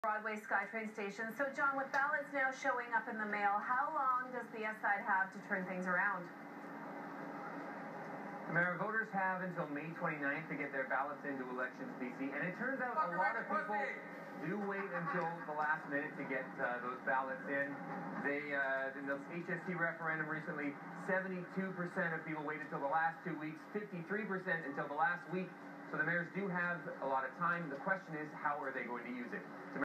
Broadway SkyTrain station. So, John, with ballots now showing up in the mail, how long does the S side have to turn things around? American voters have until May 29th to get their ballots into Elections BC, and it turns out a lot of people do wait until the last minute to get those ballots in. In the HST referendum recently, 72% of people waited until the last 2 weeks, 53% until the last week. So the mayors do have a lot of time. The question is, how are they going to use it?